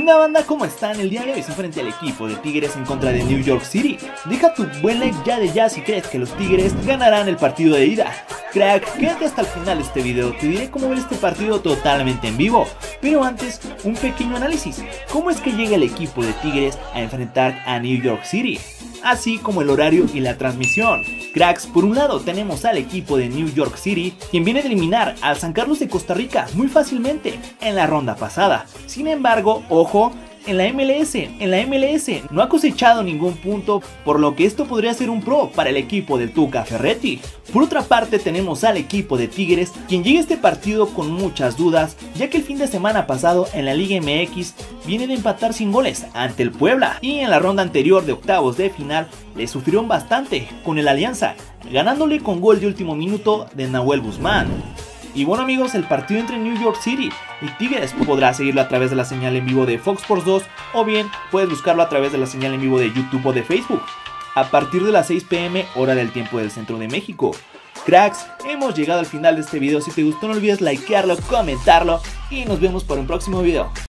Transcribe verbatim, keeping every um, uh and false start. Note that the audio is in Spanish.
¿Qué onda, banda? ¿Cómo están? El día de hoy se enfrenta al equipo de Tigres en contra de New York City. Deja tu buen like ya de ya si crees que los Tigres ganarán el partido de ida. Crack, quédate hasta el final de este video, te diré cómo ver este partido totalmente en vivo. Pero antes, un pequeño análisis. ¿Cómo es que llega el equipo de Tigres a enfrentar a New York City? Así como el horario y la transmisión. Cracks, por un lado tenemos al equipo de New York City, quien viene de eliminar al San Carlos de Costa Rica muy fácilmente en la ronda pasada. Sin embargo, ojo, en la M L S, en la M L S no ha cosechado ningún punto, por lo que esto podría ser un pro para el equipo del Tuca Ferretti. Por otra parte tenemos al equipo de Tigres, quien llega a este partido con muchas dudas, ya que el fin de semana pasado en la Liga M X viene de empatar sin goles ante el Puebla, y en la ronda anterior de octavos de final le sufrieron bastante con el Alianza, ganándole con gol de último minuto de Nahuel Guzmán. Y bueno, amigos, el partido entre New York City y Tigres podrás seguirlo a través de la señal en vivo de Fox Sports dos, o bien puedes buscarlo a través de la señal en vivo de YouTube o de Facebook, a partir de las seis p m hora del tiempo del centro de México. Cracks, hemos llegado al final de este video. Si te gustó no olvides likearlo, comentarlo y nos vemos para un próximo video.